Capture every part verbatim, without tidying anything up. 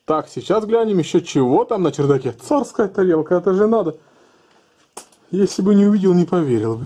Так, сейчас глянем еще чего там на чердаке. Царская тарелка, это же надо. Если бы не увидел, не поверил бы.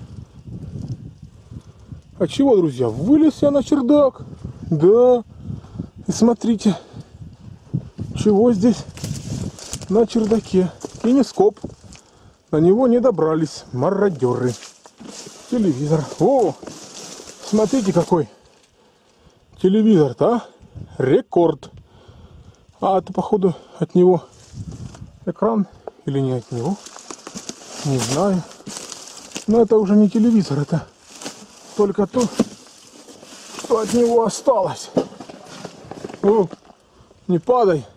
А чего, друзья, вылез я на чердак. Да. И смотрите, чего здесь на чердаке. Кинескоп. На него не добрались мародеры. Телевизор. О, смотрите какой телевизор-то, а? Рекорд. А это, походу, от него экран или не от него. Не знаю. Но это уже не телевизор, это только то, что от него осталось. О, не падай.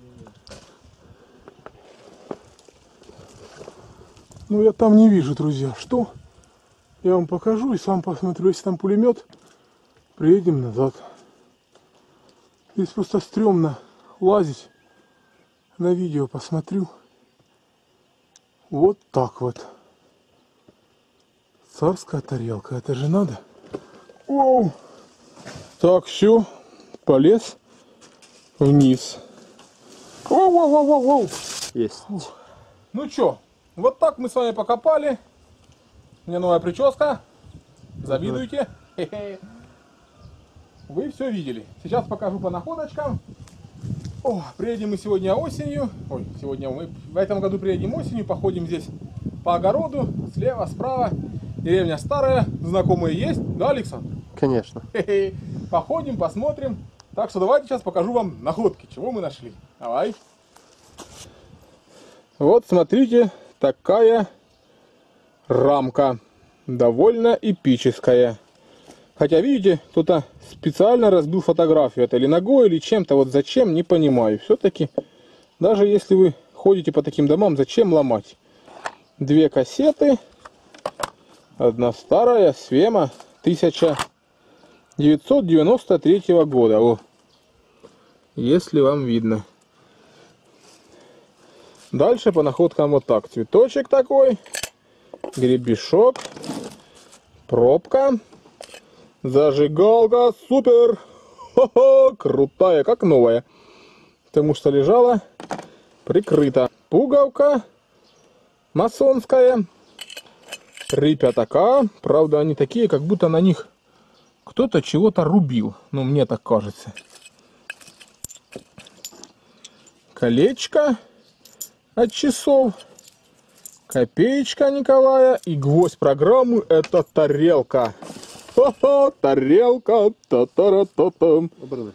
Ну, я там не вижу, друзья, что. Я вам покажу и сам посмотрю. Если там пулемет, приедем назад. Здесь просто стрёмно лазить. На видео посмотрю. Вот так вот. Царская тарелка. Это же надо. Оу. Так, все. Полез вниз. Воу-воу-воу-воу. Есть. Ну что, вот так мы с вами покопали. У меня новая прическа. Завидуйте. Вы все видели. Сейчас покажу по находочкам. О, приедем мы сегодня осенью. Ой, сегодня мы в этом году приедем осенью. Походим здесь по огороду. Слева, справа. Деревня старая. Знакомые есть. Да, Александр? Конечно. Походим, посмотрим. Так что давайте сейчас покажу вам находки, чего мы нашли. Давай. Вот смотрите, такая рамка. Довольно эпическая. Хотя, видите, кто-то специально разбил фотографию. Это или ногой, или чем-то. Вот зачем, не понимаю. Все-таки, даже если вы ходите по таким домам, зачем ломать? Две кассеты. Одна старая, Свема, тысяча девятьсот девяносто третьего года. О, если вам видно. Дальше по находкам вот так. Цветочек такой. Гребешок. Пробка. Зажигалка. Супер. Хо-хо, крутая, как новая. Потому что лежала прикрыта. Пуговка. Масонская. Три пятака. Правда, они такие, как будто на них кто-то чего-то рубил. Ну, мне так кажется. Колечко от часов. Копеечка Николая. И гвоздь программы — это тарелка. Ха-ха, тарелка. Та-та-ра-та-там.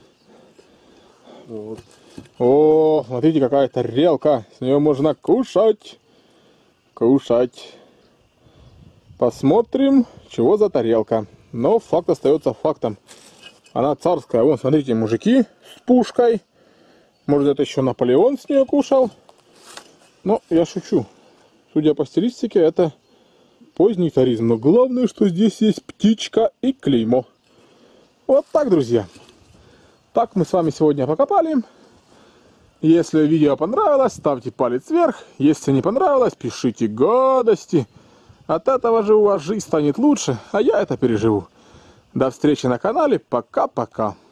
Вот. О, смотрите, какая тарелка. С нее можно кушать. Кушать. Посмотрим, чего за тарелка. Но факт остается фактом. Она царская. Вон, смотрите, мужики с пушкой. Может, это еще Наполеон с нее кушал. Но я шучу. Судя по стилистике, это поздний царизм. Но главное, что здесь есть птичка и клеймо. Вот так, друзья. Так мы с вами сегодня покопали. Если видео понравилось, ставьте палец вверх. Если не понравилось, пишите гадости. От этого же у вас жизнь станет лучше, а я это переживу. До встречи на канале. Пока-пока.